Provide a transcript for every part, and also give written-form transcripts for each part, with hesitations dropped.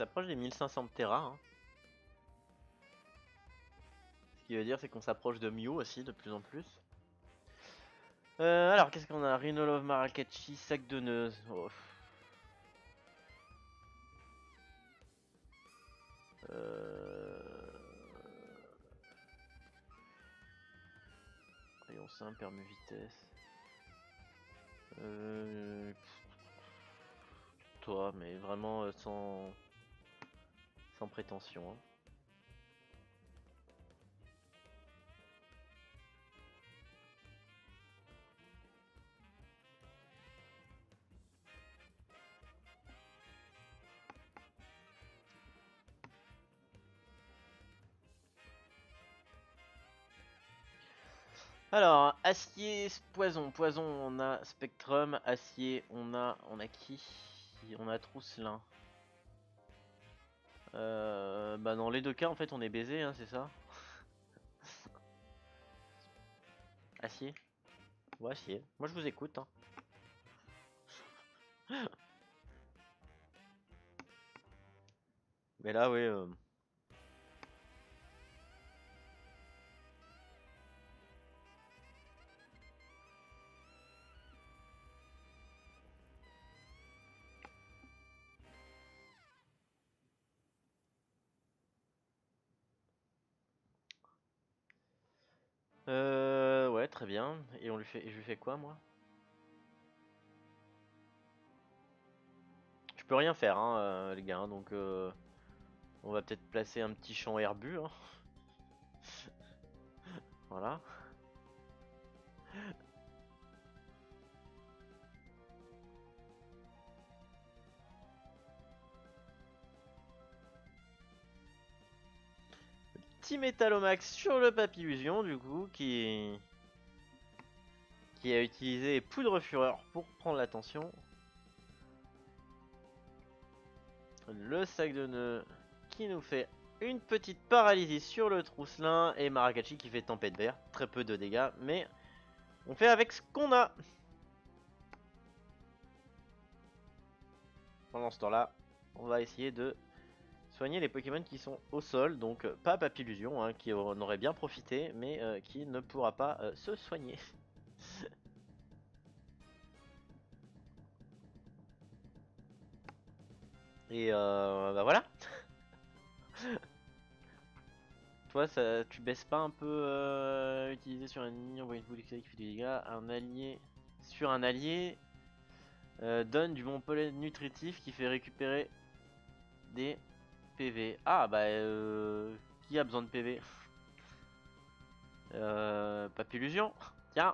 s'approche des 1500 Terra. Hein. Ce qui veut dire c'est qu'on s'approche de Mew aussi de plus en plus. Alors qu'est-ce qu'on a? Rhinolove, Maracatchi, sac de nœuds. Oh. Rayon simple, perme vitesse. Toi, mais vraiment sans prétention. Hein. Alors, acier, poison. Poison, on a Spectrum. Acier, on a qui? On a Trousselin. Bah dans les deux cas, en fait, on est baisé, hein, c'est ça? Acier? Ouais, acier. Moi, je vous écoute. Hein. Mais là, oui. Ouais, très bien. Et je lui fais quoi, moi? Je peux rien faire, hein, les gars. Hein, donc, on va peut-être placer un petit champ herbu. Hein. Voilà. Petit Métallomax sur le Papillusion, du coup, qui a utilisé Poudre Fureur pour prendre l'attention. Le sac de nœuds qui nous fait une petite paralysie sur le Trousselin et Maracatchi qui fait tempête vert. Très peu de dégâts, mais on fait avec ce qu'on a. Pendant ce temps-là, on va essayer de soigner les Pokémon qui sont au sol. Donc pas Papillusion, hein, qui en aurait bien profité, mais qui ne pourra pas se soigner. Et bah voilà. Toi, tu baisses pas un peu utiliser sur un ennemi, envoyer une boule qui fait des dégâts. Un allié sur un allié donne du bon pollen nutritif qui fait récupérer des PV. Ah bah qui a besoin de PV? Papillusion. Tiens.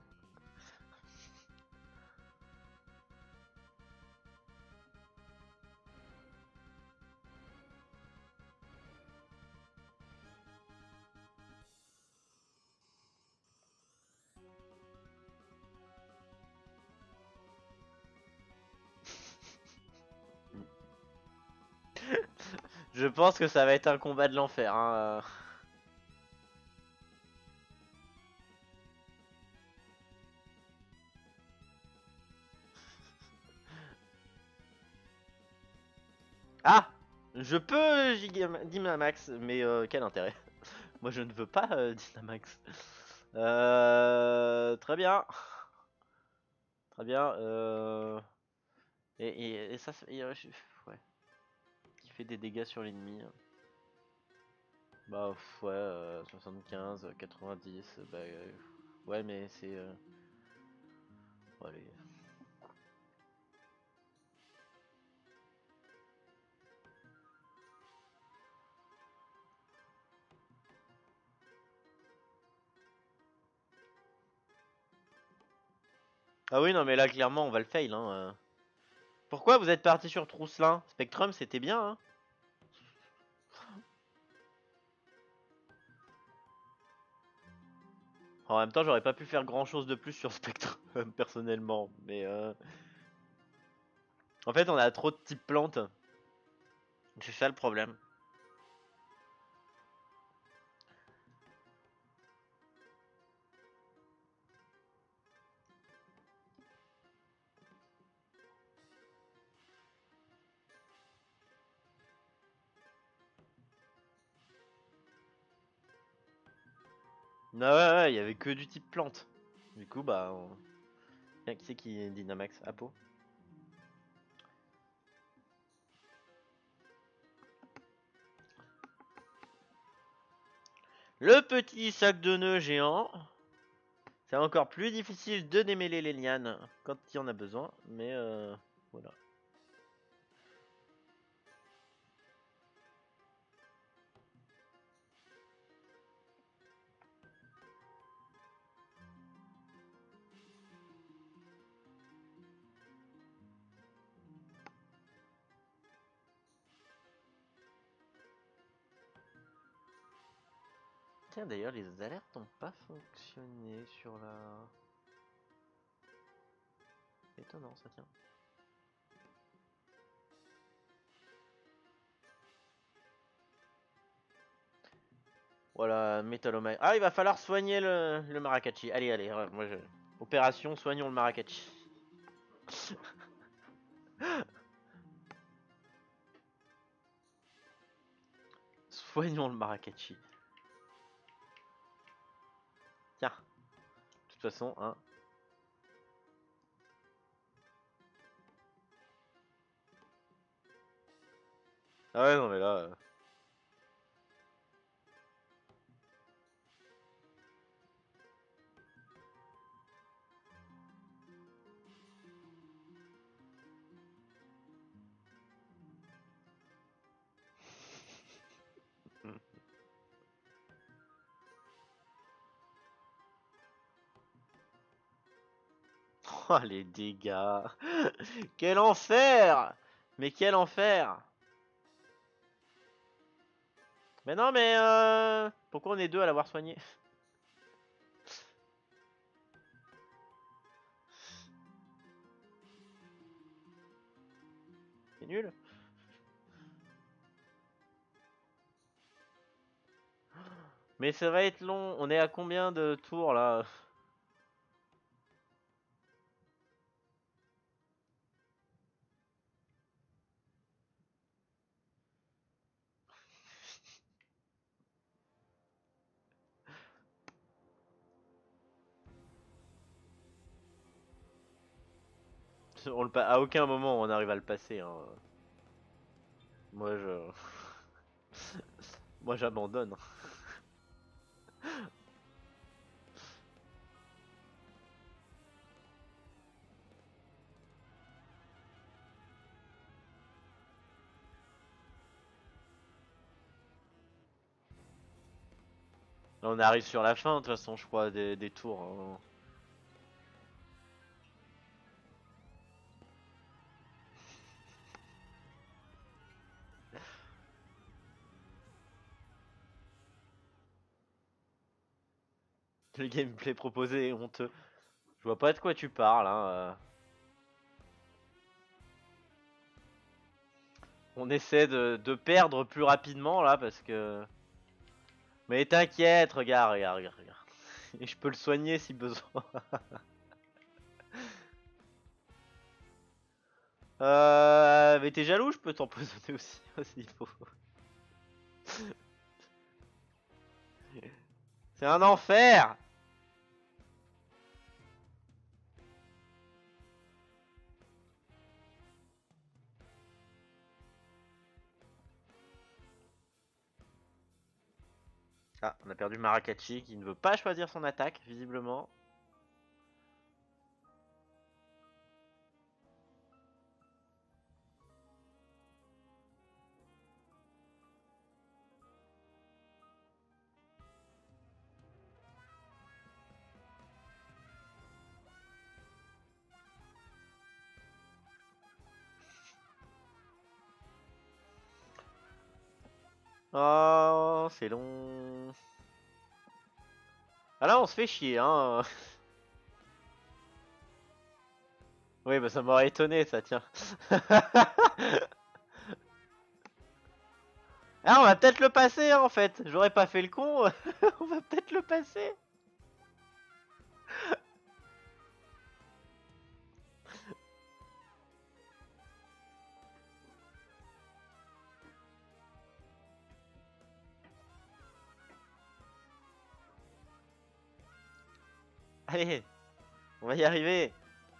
Je pense que ça va être un combat de l'enfer. Hein. Ah, je peux Dynamax, mais quel intérêt? Moi je ne veux pas Dynamax. Très bien. Très bien. Et ça, ouais. Qui fait des dégâts sur l'ennemi. Bah ouais, 75, 90, bah ouais mais c'est... Bon, allez. Ah oui non mais là clairement on va le fail hein. Pourquoi vous êtes parti sur Trousselin? Spectrum c'était bien hein. En même temps j'aurais pas pu faire grand chose de plus sur Spectrum personnellement. Mais en fait on a trop de types plantes. C'est ça le problème. Ah ouais, ouais, il y avait que du type plante. Du coup, bah. Tiens, qui c'est qui est Dynamax? Apo? Le petit sac de nœuds géant. C'est encore plus difficile de démêler les lianes quand il y en a besoin, mais voilà. Tiens, d'ailleurs, les alertes n'ont pas fonctionné sur la... Étonnant, ça tient. Voilà, Métalomag. Ah, il va falloir soigner le Maracacci. Allez, allez, moi je... Opération, soignons le Maracacci. Soignons le Maracacci. Tiens, de toute façon, hein. Ah ouais, non, mais là... Oh, les dégâts. Quel enfer. Mais quel enfer. Mais non, mais pourquoi on est deux à l'avoir soigné? C'est nul. Mais ça va être long. On est à combien de tours là? À aucun moment on arrive à le passer, hein. Moi je... Moi j'abandonne. Là, on arrive sur la fin de toute façon je crois des tours, hein. Le gameplay proposé est honteux. Je vois pas de quoi tu parles, hein. On essaie de perdre plus rapidement là parce que... Mais t'inquiète, regarde, regarde, regarde, regarde. Et je peux le soigner si besoin. Mais t'es jaloux, je peux t'empoisonner aussi s'il faut. C'est un enfer. Ah, on a perdu Maracacci qui ne veut pas choisir son attaque, visiblement. Oh, c'est long. Ah là, on se fait chier, hein. Oui, bah ça m'aurait étonné, ça, tiens. Ah, on va peut-être le passer, hein, en fait. J'aurais pas fait le con. On va peut-être le passer. Allez, on va y arriver.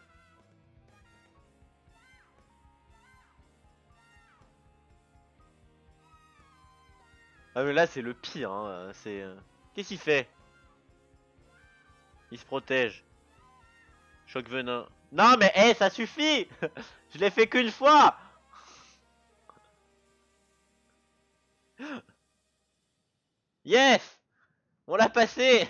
Ah mais là c'est le pire, hein. C'est... Qu'est-ce qu'il fait? Il se protège. Choc venin. Non mais hé, ça suffit. Je l'ai fait qu'une fois. Yes. On l'a passé.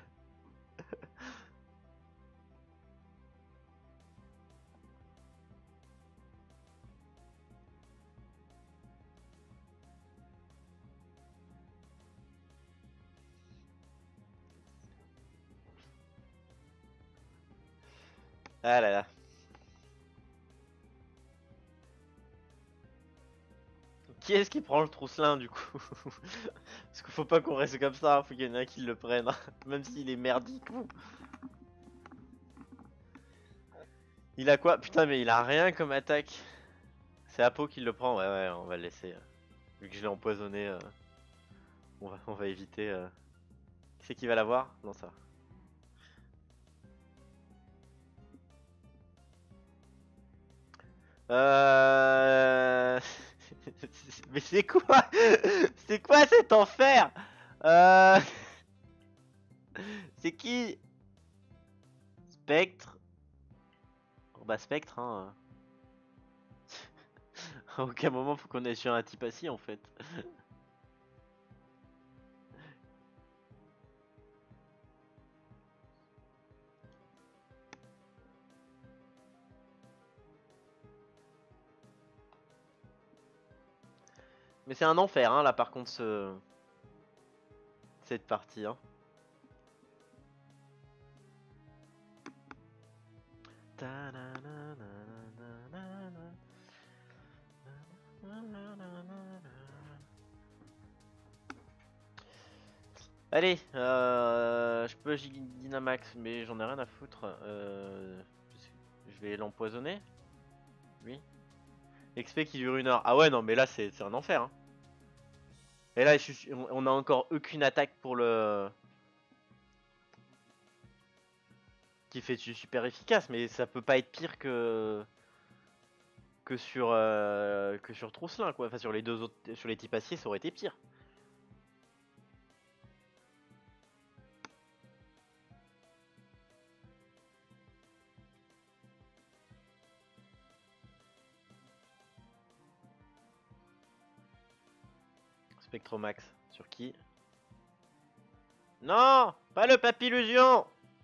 Ah là là. Qui est-ce qui prend le trousselin du coup? Parce qu'il faut pas qu'on reste comme ça, faut qu'il y en ait un qui le prenne. Même s'il est merdique. Il a quoi? Putain mais il a rien comme attaque. C'est Apo qui le prend, ouais ouais, on va le laisser. Vu que je l'ai empoisonné, on va éviter. Qui c'est qui va l'avoir? Non ça. Euh... Mais c'est quoi? C'est quoi cet enfer? Euh... C'est qui? Spectre? Oh, bah Spectre, hein. À aucun moment faut qu'on aille sur un type assis en fait. Mais c'est un enfer, hein, là par contre, cette partie. Hein. Allez, je peux Dynamax, mais j'en ai rien à foutre. Je vais l'empoisonner. Oui. XP qui dure 1 heure. Ah ouais, non, mais là, c'est un enfer. Hein. Et là, on a encore aucune attaque pour le... Qui fait super efficace, mais ça peut pas être pire que sur Trousselin, quoi. Enfin, sur les deux autres... Sur les types aciers, ça aurait été pire. Spectromax. Sur qui? Non! Pas le Papillusion!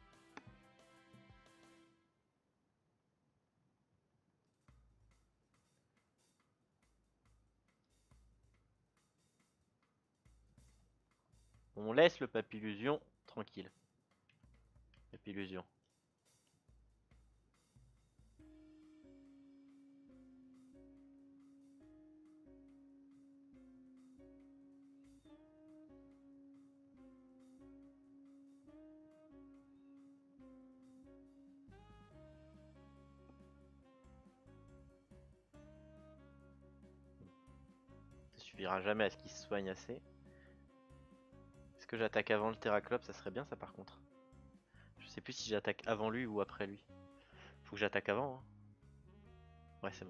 On laisse le Papillusion tranquille. Papillusion. Ça suffira jamais à ce qu'il se soigne assez. Est-ce que j'attaque avant le Terraclope? Ça serait bien ça par contre. Je sais plus si j'attaque avant lui ou après lui. Faut que j'attaque avant. Hein. Ouais, c'est bon.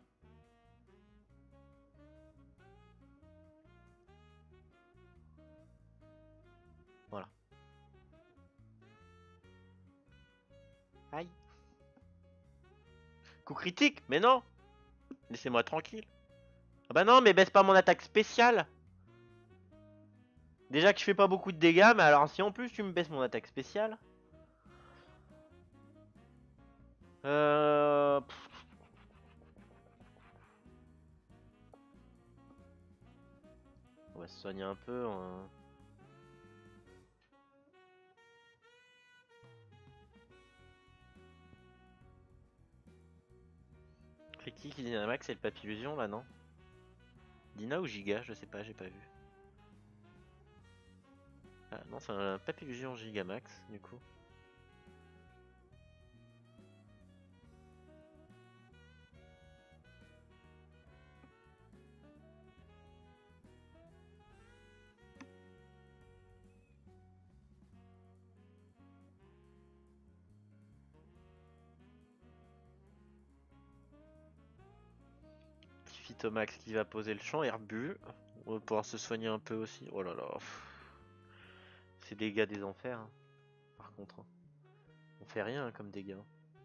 Voilà. Aïe. Coup critique? Mais non! Laissez-moi tranquille. Ah bah non, mais baisse pas mon attaque spéciale. Déjà que je fais pas beaucoup de dégâts, mais alors si en plus tu me baisses mon attaque spéciale. Euh... On va se soigner un peu. Hein. C'est qui Dynamax? C'est le Papillusion là, non? Dina ou Giga? Je sais pas, j'ai pas vu. Ah non, c'est un Papillusion Gigamax du coup. Phytomax qui va poser le champ, Herbu. On va pouvoir se soigner un peu aussi. Oh là là. C'est dégâts des enfers. Hein, par contre. Hein. On fait rien hein, comme dégâts.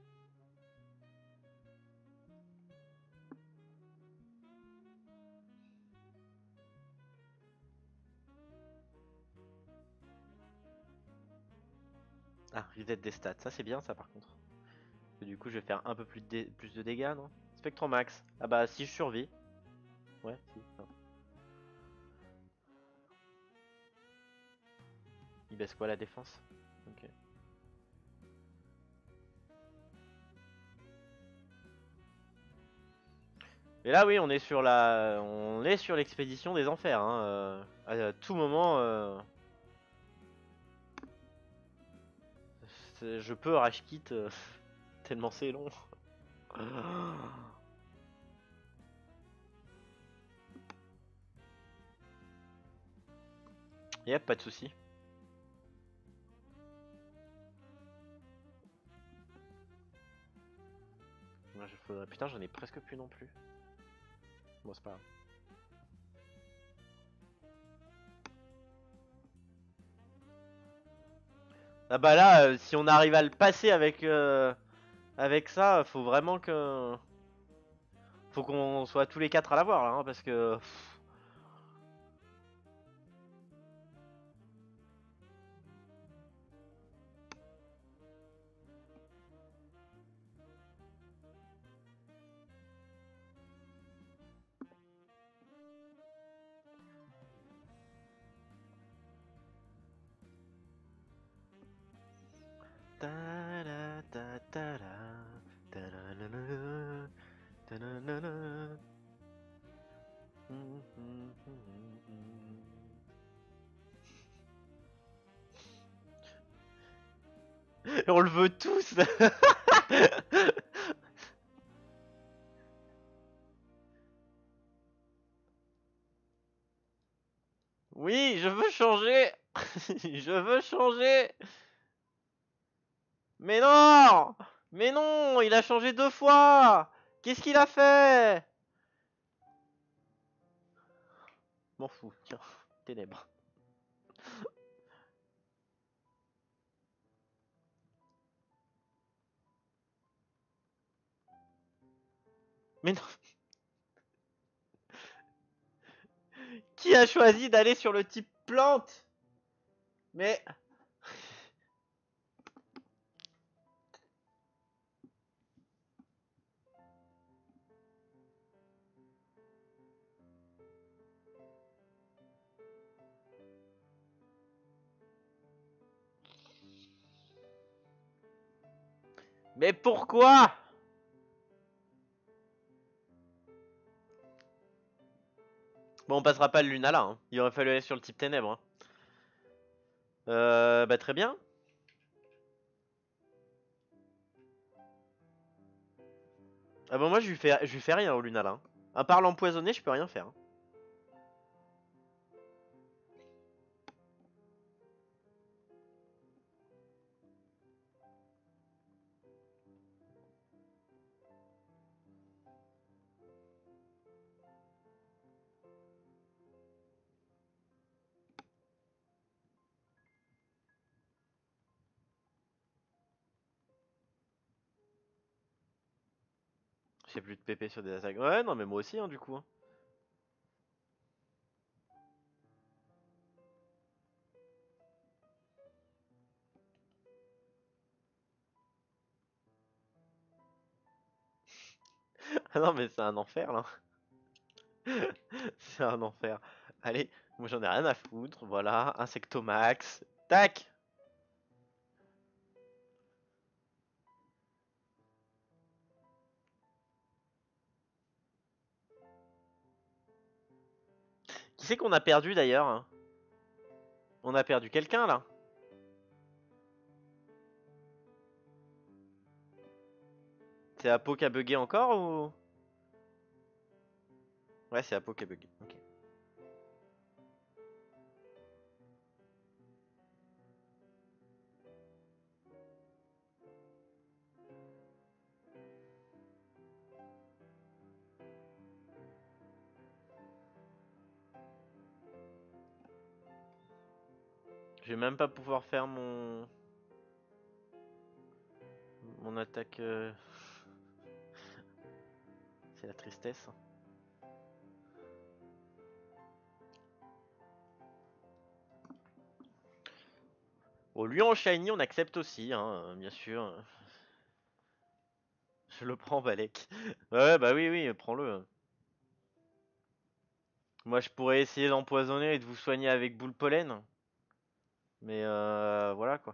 Ah, reset des stats. Ça c'est bien ça par contre. Parce que du coup je vais faire un peu plus de dégâts, non? Spectromax. Ah bah si je survis. Ouais, si. Ah. Il baisse quoi la défense? Ok. Et là oui on est sur l'expédition des enfers hein. À tout moment je peux rage quit tellement c'est long. Yep, pas de souci. Putain j'en ai presque plus non plus. Bon c'est pas grave. Ah bah là si on arrive à le passer avec ça, faut vraiment que... Faut qu'on soit tous les quatre à l'avoir là, hein, parce que... On le veut tous. Oui, je veux changer. Je veux changer. Mais non. Mais non, il a changé 2 fois. Qu'est-ce qu'il a fait? M'en fous, tiens, ténèbres. Mais non. Qui a choisi d'aller sur le type plante? Mais... Mais pourquoi? Bon, on passera pas le Lunala, hein. Il aurait fallu aller sur le type ténèbres. Hein. Bah très bien. Ah bah moi je lui fais rien au Lunala. Hein. À part l'empoisonner, je peux rien faire. Hein. J'ai plus de PP sur des attaques. Ouais, non mais moi aussi, hein, du coup. Hein. Ah non mais c'est un enfer là. C'est un enfer. Allez, moi j'en ai rien à foutre. Voilà, Insectomax. Tac. Qui c'est qu'on a perdu d'ailleurs? Hein. On a perdu quelqu'un là. C'est Apo qui a bugué encore ou... Ouais, c'est Apo qui a bugué. Ok. Je vais même pas pouvoir faire mon attaque. C'est la tristesse. Bon, lui en shiny, on accepte aussi, hein, bien sûr. Je le prends, Balek. Ouais, bah oui, oui, prends-le. Moi, je pourrais essayer d'empoisonner et de vous soigner avec boule pollen. Mais voilà quoi.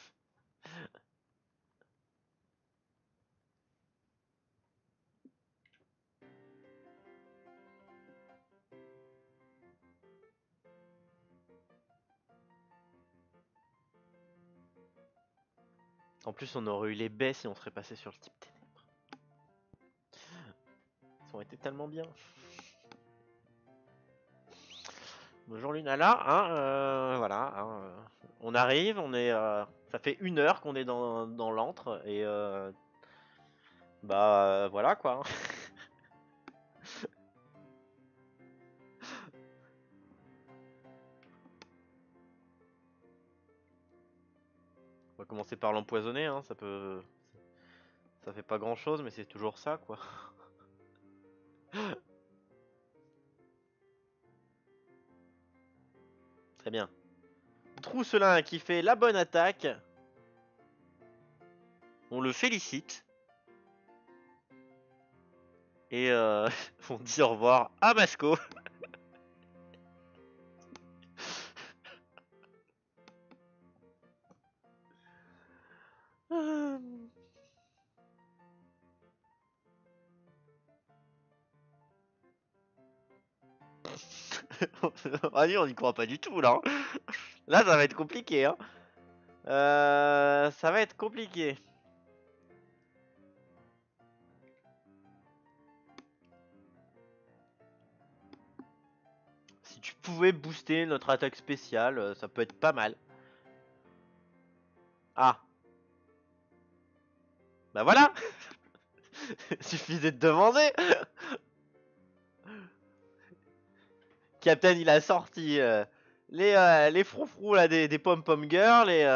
En plus, on aurait eu les baies si on serait passé sur le type ténèbres. Ils ont été tellement bien. Bonjour Lunala, hein, voilà. Hein, on arrive, on est. Ça fait 1 heure qu'on est dans l'antre et bah voilà quoi. On va commencer par l'empoisonner, hein, ça peut. Ça fait pas grand chose, mais c'est toujours ça quoi. Très bien. Trousselin qui fait la bonne attaque. On le félicite. Et on dit au revoir à Masco. Vas-y, on y croit pas du tout là. Là, ça va être compliqué. Hein. Ça va être compliqué. Si tu pouvais booster notre attaque spéciale, ça peut être pas mal. Ah. Bah voilà. Suffisait de demander. Captain, il a sorti les froufrous là des pom-pom girls et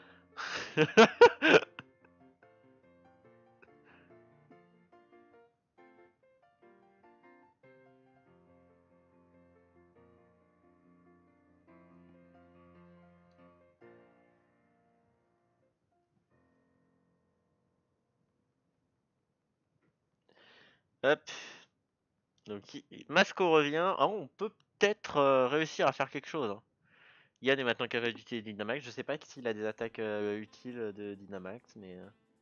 hop. Donc Masco revient. Ah, on peut peut-être réussir à faire quelque chose. Hein. Yann est maintenant capable d'utiliser Dynamax. Je sais pas s'il a des attaques utiles de Dynamax, mais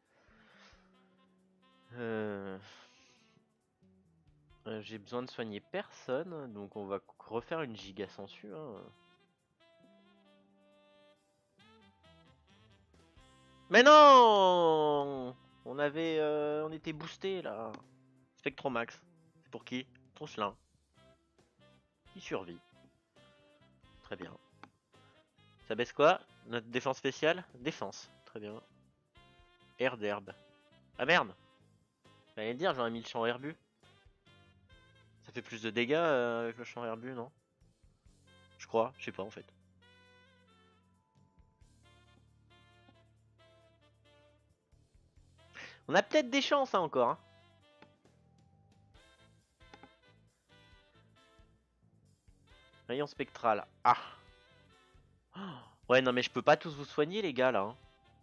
j'ai besoin de soigner personne, donc on va refaire une giga sensu. Hein. Mais non, on était boosté là. Spectromax. C'est pour qui? Trousselin. Il survit. Très bien. Ça baisse quoi? Notre défense spéciale? Défense. Très bien. Air d'herbe. Ah merde! J'allais le dire, j'aurais mis le champ herbu. Ça fait plus de dégâts avec le champ herbu, non? Je crois, je sais pas en fait. On a peut-être des chances hein, encore. Hein. Rayon spectral. Ah! Ouais, non mais je peux pas tous vous soigner les gars là. Hein.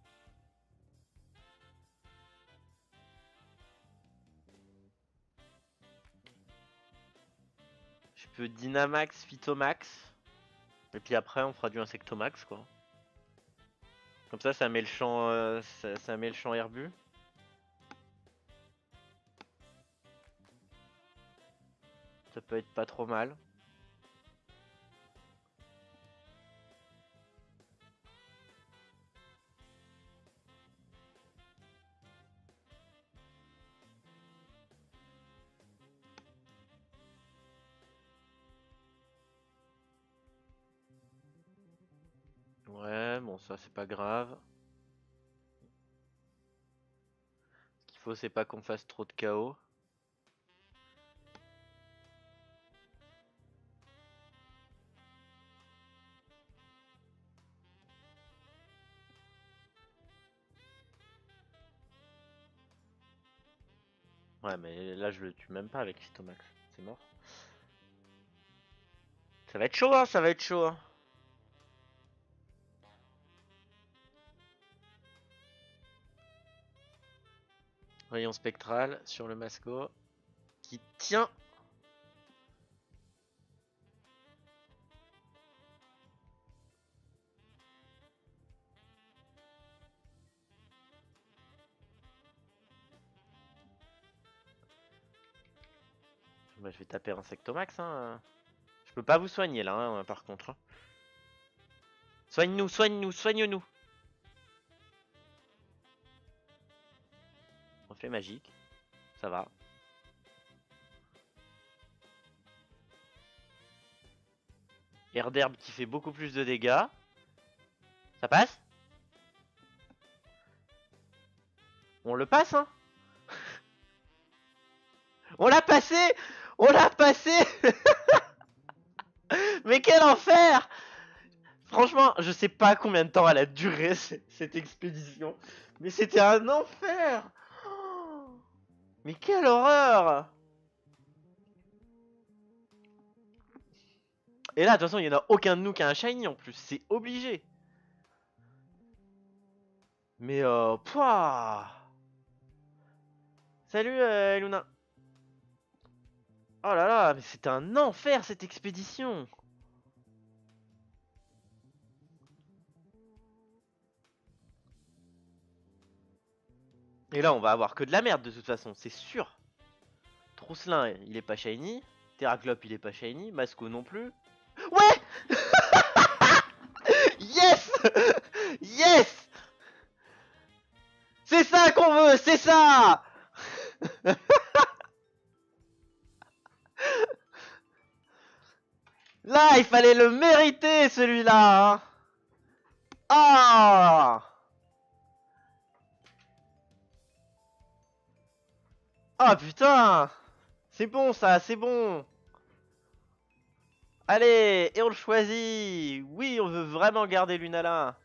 Je peux Dynamax, Phytomax. Et puis après on fera du Insectomax quoi. Comme ça met le champ, ça met le champ herbu. Ça peut être pas trop mal. Ouais, bon ça c'est pas grave. Ce qu'il faut c'est pas qu'on fasse trop de chaos. Ouais, mais là, je le tue même pas avec Phytomax. C'est mort. Ça va être chaud, hein, ça va être chaud. Hein. Rayon spectral sur le Masco. Qui tient. Bah, je vais taper Insectomax. Hein. Je peux pas vous soigner là, hein, par contre. Hein. Soigne-nous, soigne-nous, soigne-nous. Reflet magique. Ça va. Air d'herbe qui fait beaucoup plus de dégâts. Ça passe? On le passe, hein? On l'a passé! On l'a passé! Mais quel enfer! Franchement, je sais pas combien de temps elle a duré cette expédition. Mais c'était un enfer! Mais quelle horreur! Et là, de toute façon, il n'y en a aucun de nous qui a un shiny en plus. C'est obligé. Mais pouah. Salut Luna. Oh là là, mais c'était un enfer cette expédition. Et là, on va avoir que de la merde de toute façon, c'est sûr. Trousselin, il est pas shiny. Terraclope, il est pas shiny. Masco non plus. Ouais. Yes. Yes. C'est ça qu'on veut, c'est ça. Là, il fallait le mériter celui-là. Hein. Ah. Ah putain. C'est bon ça, c'est bon. Allez, et on le choisit. Oui, on veut vraiment garder Lunala.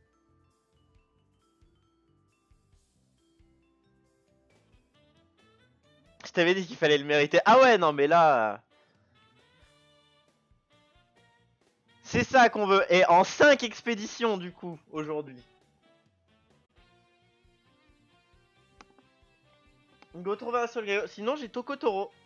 Je t'avais dit qu'il fallait le mériter. Ah ouais, non mais là... C'est ça qu'on veut. Et en 5 expéditions du coup, aujourd'hui. Go trouver un Solgaleo. Sinon j'ai Tokotoro.